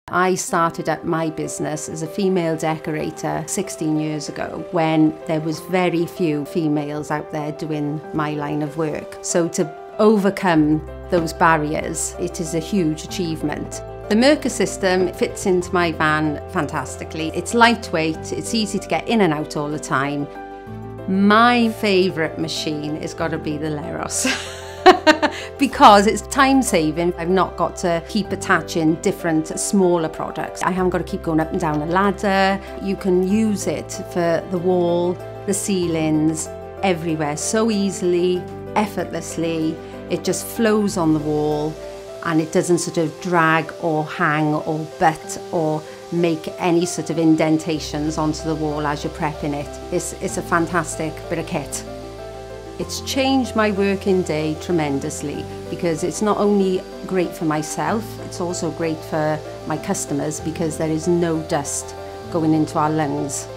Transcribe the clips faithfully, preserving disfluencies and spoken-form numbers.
I started up my business as a female decorator sixteen years ago when there was very few females out there doing my line of work. So to overcome those barriers, it is a huge achievement. The Mirka system fits into my van fantastically. It's lightweight, it's easy to get in and out all the time. My favourite machine has got to be the Leros. Because it's time saving. I've not got to keep attaching different smaller products. I haven't got to keep going up and down a ladder. You can use it for the wall, the ceilings, everywhere so easily, effortlessly. It just flows on the wall and it doesn't sort of drag or hang or butt or make any sort of indentations onto the wall as you're prepping it. It's, it's a fantastic bit of kit. It's changed my working day tremendously because it's not only great for myself, it's also great for my customers because there is no dust going into our lungs.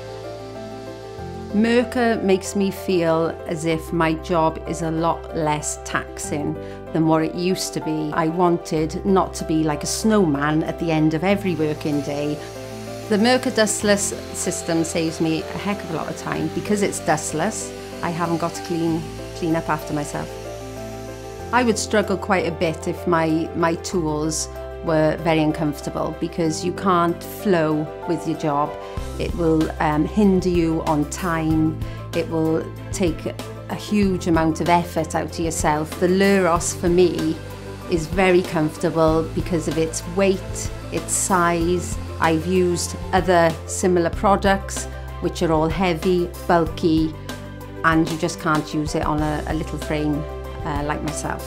Mirka makes me feel as if my job is a lot less taxing than what it used to be. I wanted not to be like a snowman at the end of every working day. The Mirka dustless system saves me a heck of a lot of time because it's dustless. I haven't got to clean, clean up after myself. I would struggle quite a bit if my, my tools were very uncomfortable because you can't flow with your job. It will um, hinder you on time. It will take a huge amount of effort out of yourself. The Leros for me is very comfortable because of its weight, its size. I've used other similar products which are all heavy, bulky, and you just can't use it on a, a little frame uh, like myself.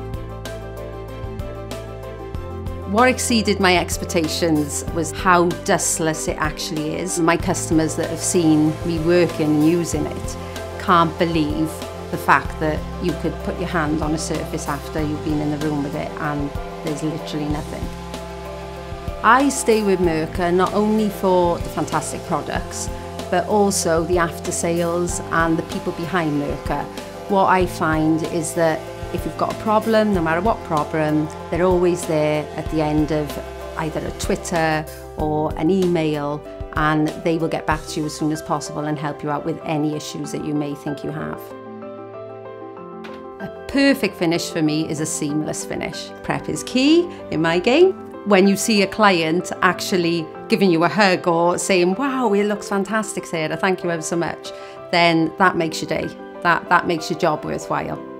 What exceeded my expectations was how dustless it actually is. My customers that have seen me working and using it can't believe the fact that you could put your hand on a surface after you've been in the room with it and there's literally nothing. I stay with Mirka not only for the fantastic products, but also the after sales and the people behind Mirka. What I find is that if you've got a problem, no matter what problem, they're always there at the end of either a Twitter or an email, and they will get back to you as soon as possible and help you out with any issues that you may think you have. A perfect finish for me is a seamless finish. Prep is key in my game. When you see a client actually giving you a hug or saying, wow, it looks fantastic, Sarah, thank you ever so much, then that makes your day. That, that makes your job worthwhile.